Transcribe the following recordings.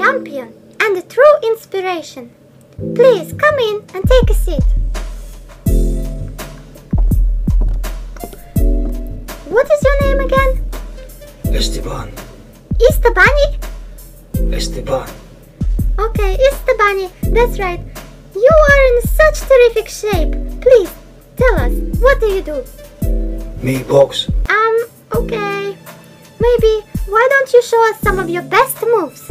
champion and a true inspiration. Please come in and take a seat. What is your name again? Esteban. Istabani? Esteban. Okay, Istabani, that's right. You are in such terrific shape. Please, tell us, what do you do? Me box. Okay. Maybe, why don't you show us some of your best moves?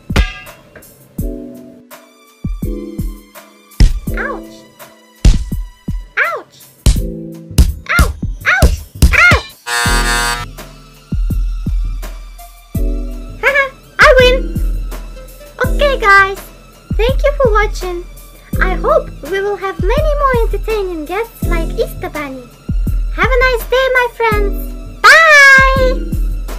Ouch. Ouch. Ow. Ouch. Ow. Haha, I win. Okay guys, thank you for watching. I hope we will have many more entertaining guests like Istabani. Have a nice day, my friends. Bye!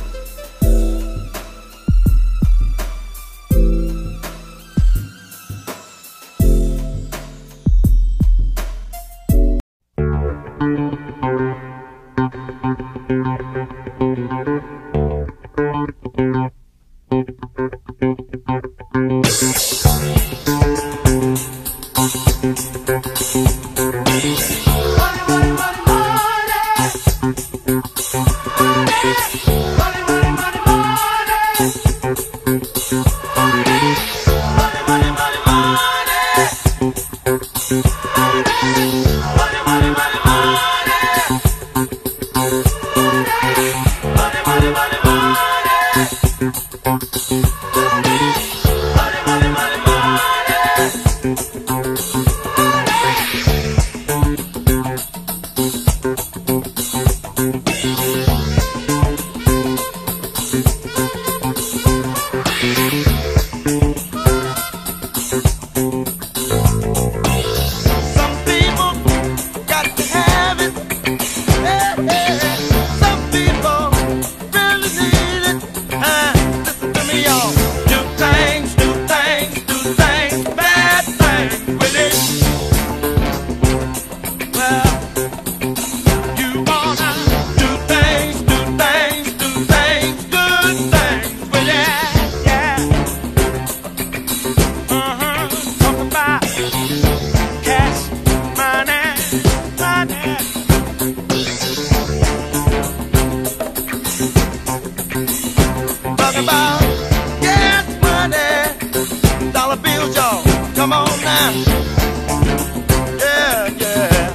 Come on now. Yeah, yeah.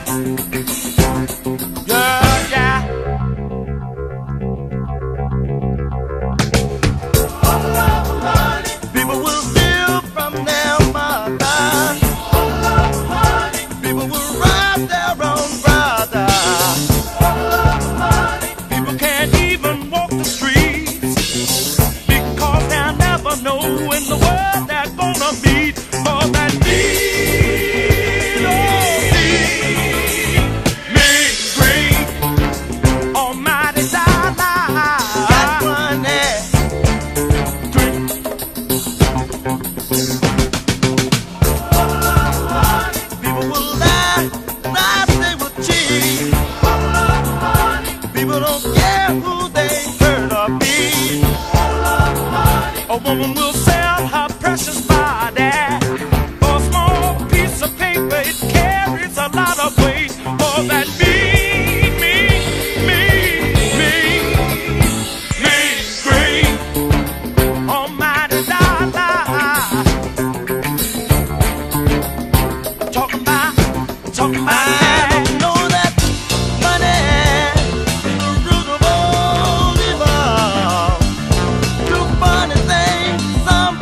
Yeah, yeah. People will steal from their mother. People will rob their own brother. People can't even walk the streets because they'll never know in the world they're gonna meet. For that almighty dollar. Got money. People will lie, they will cheat. People don't care who they hurt or beat. A woman will sell her precious body. It carries a lot of weight for that great almighty dollar. Talking about I don't know that money is the root of all evil. Do funny things, some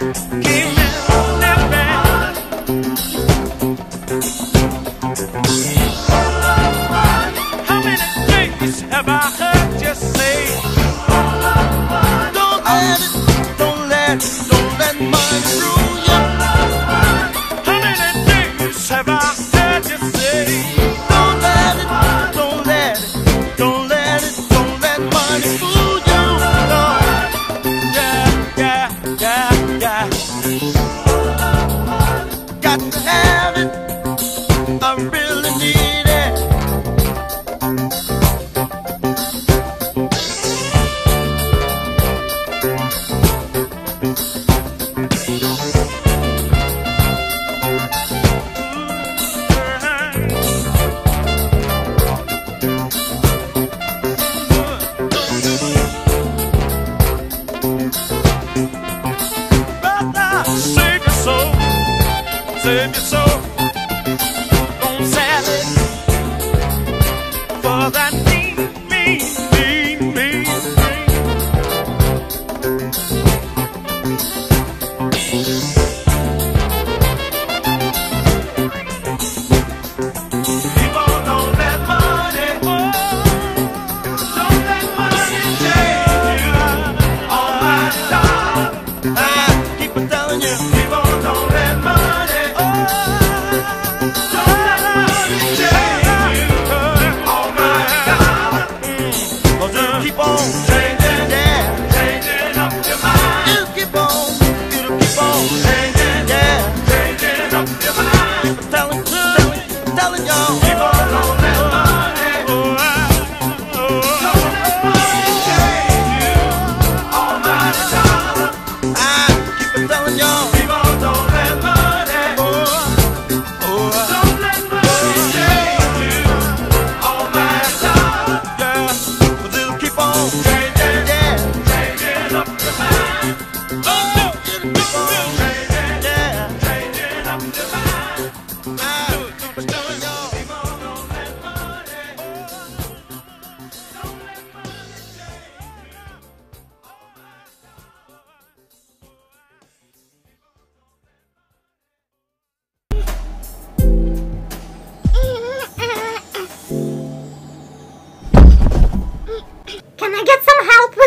Came in living. How many things have I heard you say? Don't let money rule you. How many things have I heard you say? Don't let money fool you. No. Yeah. Got to have it. I really need it. Save your soul, don't sell it for that mean. People don't let money change you. All my time, I keep on telling you, people don't let money. Keep on changing, yeah, changing up your mind. You keep on changing, yeah, changing up your mind. Telling y'all, people don't let money, don't let money change you. All my time, I keep on telling y'all, people don't let money, don't let money change you. All my time, yeah. Keep on changing, yeah, changing up your mind. Keep on changing, yeah, changing up your mind. I'm telling y'all, people don't let money, don't let money change you. Can I get some help